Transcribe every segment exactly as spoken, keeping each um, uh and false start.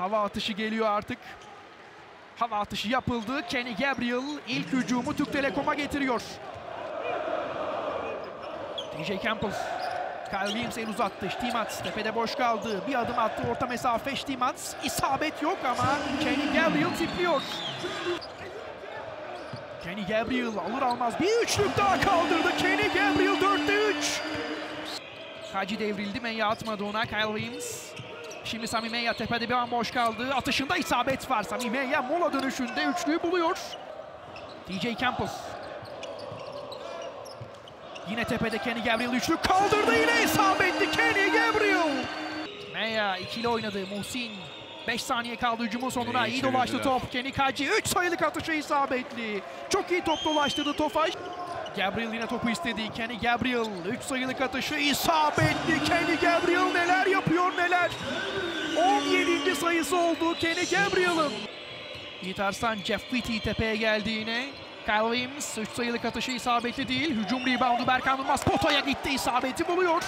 Hava atışı geliyor artık. Hava atışı yapıldı. Kenny Gabriel ilk hücumu Türk Telekom'a getiriyor. D J Campbell. Kyle Williams el uzattı. Stimats tepede boş kaldı. Bir adım attı orta mesafe Stimats. İsabet yok ama Kenny Gabriel tipliyor. Kenny Gabriel alır almaz bir üçlük daha kaldırdı. Kenny Gabriel dörtte üç. Hacı devrildi. Meya atmadı ona. Kyle Williams. Şimdi Sami Meya tepede bir an boş kaldı. Atışında isabet var. Sami Meya mola dönüşünde üçlüyü buluyor. D J Campbell. Yine tepede Kenny Gabriel üçlük kaldırdı. Yine isabetli Kenny Gabriel. Meya ikili oynadı. Muhsin. beş saniye kaldı hücumun sonuna. İyi, iyi dolaştı top. Kenny Kaci üç sayılık atışı isabetli. Çok iyi top dolaştırdı Tofaş. Gabriel yine topu istedi. Kenny Gabriel üç sayılık atışı isabetli. Kenny Gabriel neler yapıyor neler. on yedinci sayısı oldu Kenny Gabriel'ın. Yiğit Arslan, Jeff Whitty tepeye geldi yine. Kyle Williams üç sayılık atışı isabetli değil. Hücum reboundu Berkan Durmaz potaya gitti, isabeti buluyor.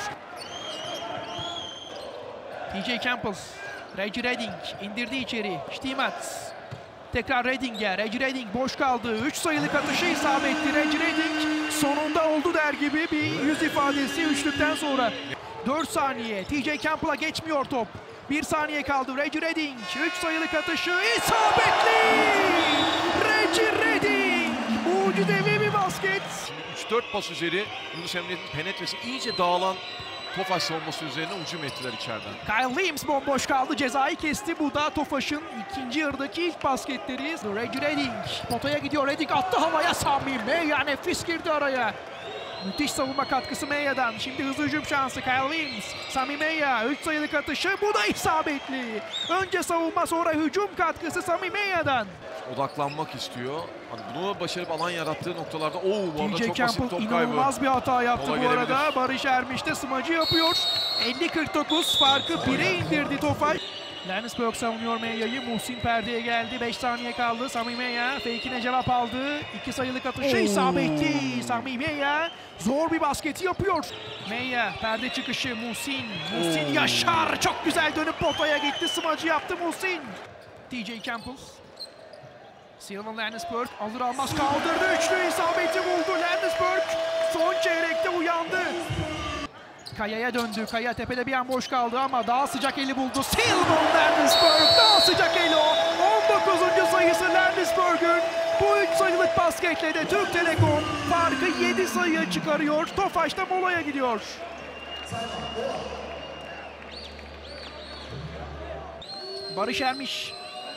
D J Campbell, Reggie Redding indirdi içeri. Stimats. Tekrar Redding'e. Reggie Redding boş kaldı. üç sayılık atışı isabetli. Reggie Redding sonunda oldu der gibi bir yüz ifadesi üçlükten sonra. dört saniye. T J Campbell'a geçmiyor top. bir saniye kaldı. Reggie Redding. üç sayılık atışı isabetli. Reggie Redding. Mucizevi bir basket. üç dört pas üzeri Yunus Emre'nin penetresi iyice dağılan Tofaş savunması üzerine hücum ettiler içeriden. Kyle Williams bomboş kaldı. Cezayı kesti. Bu da Tofaş'ın ikinci yarıdaki ilk basketleri. Reggie Redding potaya gidiyor. Redding attı havaya. Sami Meya nefis girdi araya. Müthiş savunma katkısı Meya'dan. Şimdi hızlı hücum şansı Kyle Williams. Sami Meya üç sayılık atışı. Bu da isabetli. Önce savunma sonra hücum katkısı Sami Meya'dan. Odaklanmak istiyor. Bunu başarıp alan yarattığı noktalarda ooo bu arada çok basit top kaybı. İnanılmaz bir hata yaptı Mola bu gelebilir. arada. Barış Ermiş de smacı yapıyor. elli kırk dokuz farkı bire indirdi Tofaş. Landsberg savunuyor Meya'yı. Muhsin perdeye geldi. beş saniye kaldı. Sami Meya fake'ine cevap aldı. iki sayılık atışı isabetli. Sami Meya zor bir basketi yapıyor. Meya perde çıkışı Muhsin. Muhsin Oo. Yaşar çok güzel dönüp potaya gitti. Smacı yaptı Muhsin. D J Campbell. Sylvan Landsberg alır almaz kaldırdı. Üçlü isabeti buldu. Landsberg son çeyrekte uyandı. Kaya'ya döndü. Kaya tepede bir an boş kaldı ama daha sıcak eli buldu. Sylvan Landsberg daha sıcak eli o. on dokuzuncu sayısı Landsberg'ün. Bu üç sayılık basketle de Türk Telekom farkı yedi sayıya çıkarıyor. Tofaş da molaya gidiyor. Barış Ermiş.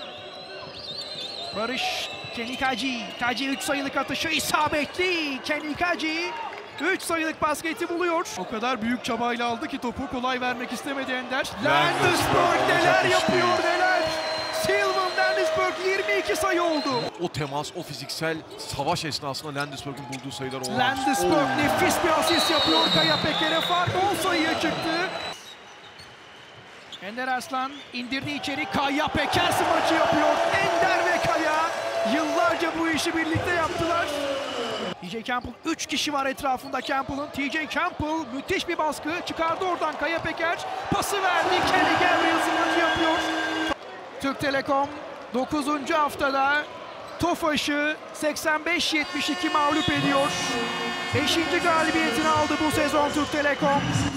Barış, Kenny Kaci. Kaci üç sayılık atışı isabetli. Kenny Kaci üç sayılık basketi buluyor. O kadar büyük çabayla aldı ki topu kolay vermek istemedi Ender. Landsberg neler yapıyor neler. Sylvan Landsberg yirmi iki sayı oldu. O temas, o fiziksel savaş esnasında Landsberg'in bulduğu sayılar olmaz. Landsberg nefis bir asist yapıyor. Kaya Peker'e fark on sayıya çıktı. Ender Arslan indirdi içeri. Kaya Peker smaçı yapıyor. Ender ve Kaya yıllarca bu işi birlikte yaptılar. T J Campbell üç kişi var etrafında Campbell'ın. T J Campbell müthiş bir baskı. Çıkardı oradan Kaya Peker. Pası verdi. Kenny Gabriel smaçı yapıyor. Türk Telekom dokuzuncu haftada Tofaş'ı seksen beş yetmiş iki mağlup ediyor. beşinci galibiyetini aldı bu sezon Türk Telekom.